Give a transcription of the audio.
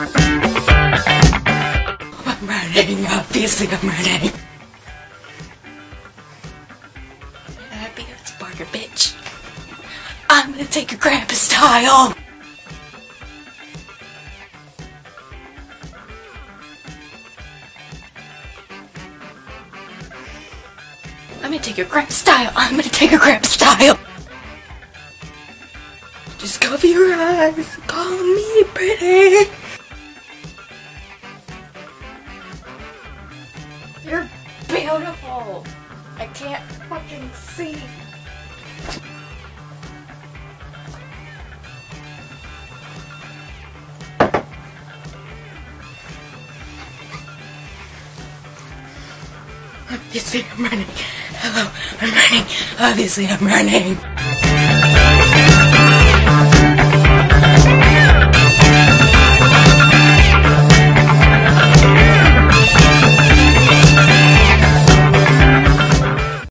I'm running, obviously I'm running. I beat up Sparker, bitch. I'm gonna take your grandpa style. I'm gonna take your grandpa style. I'm gonna take your grandpa style. Just cover your eyes. Call me pretty. You're beautiful. I can't fucking see. Obviously I'm running. Hello, I'm running. Obviously I'm running.